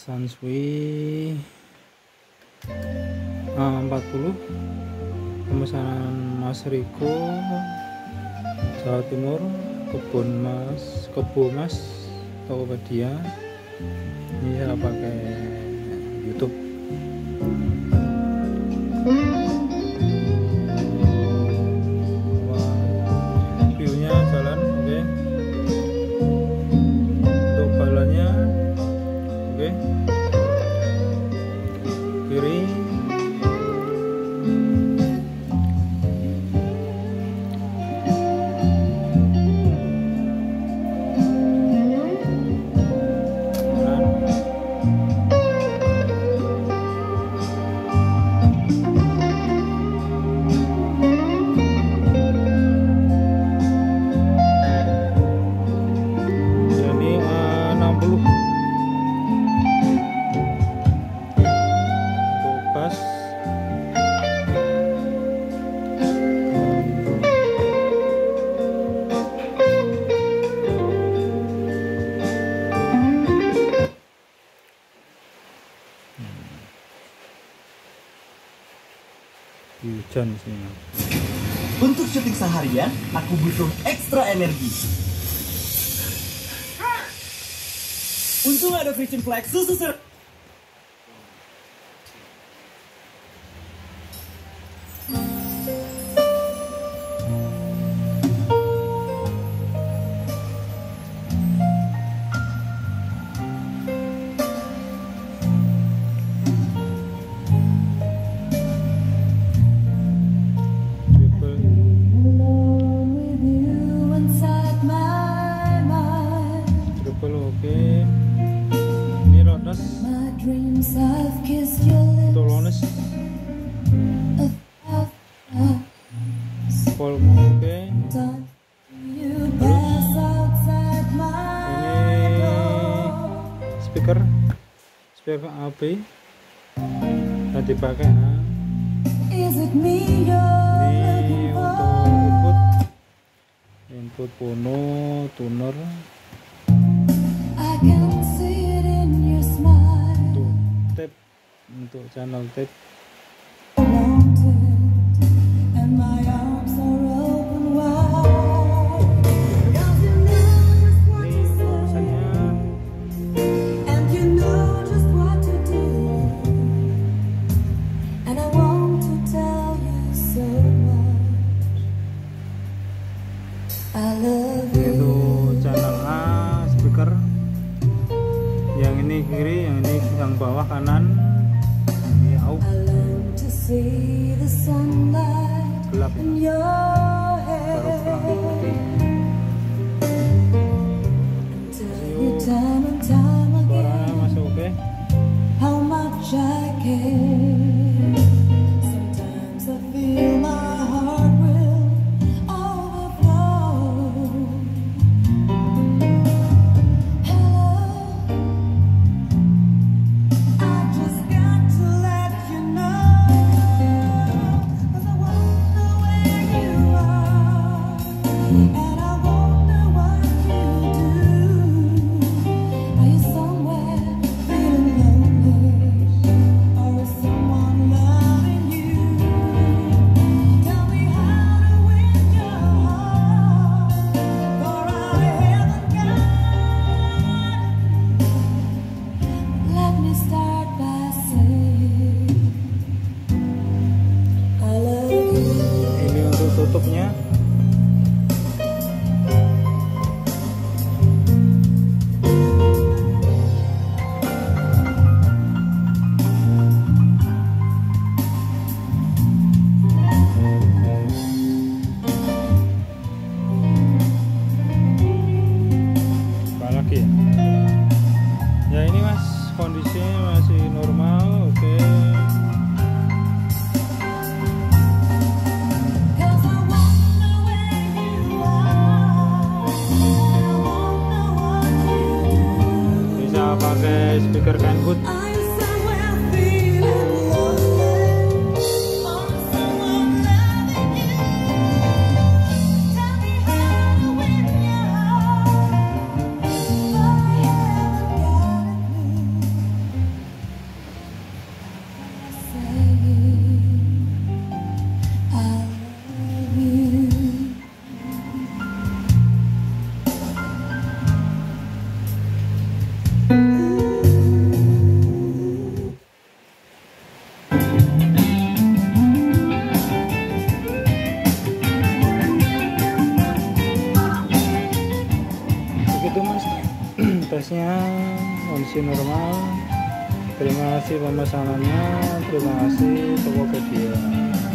Sansui 40 pemesanan Mas Riko, Jawa Timur, Kebo Mas Tokopedia. Ini saya pakai YouTube. Viewnya jalan, oke. Untuk balanya, oke. Kiri. Hujan sini. Untuk syuting seharian, aku butuh ekstra energi. Untung ada Vision Flex susu ser. Oke, ini rodas Tolones volume, oke. Terus ini speaker AB yang dipakai. Ini untuk input Pono tuner. Tape untuk channel tape. Ini urusannya. Itu channel A speaker. Yang ini kiri, yang ini yang bawah kanan. Ini out. Gelap. Baru pulang tadi. Suaranya masuk oke. Tutupnya apa lagi ya? Ini Mas, kondisinya masih normal, oke. Pakai speaker Kenwood. kondisi normal. Terima kasih pemesanannya, terima kasih Tokopedia.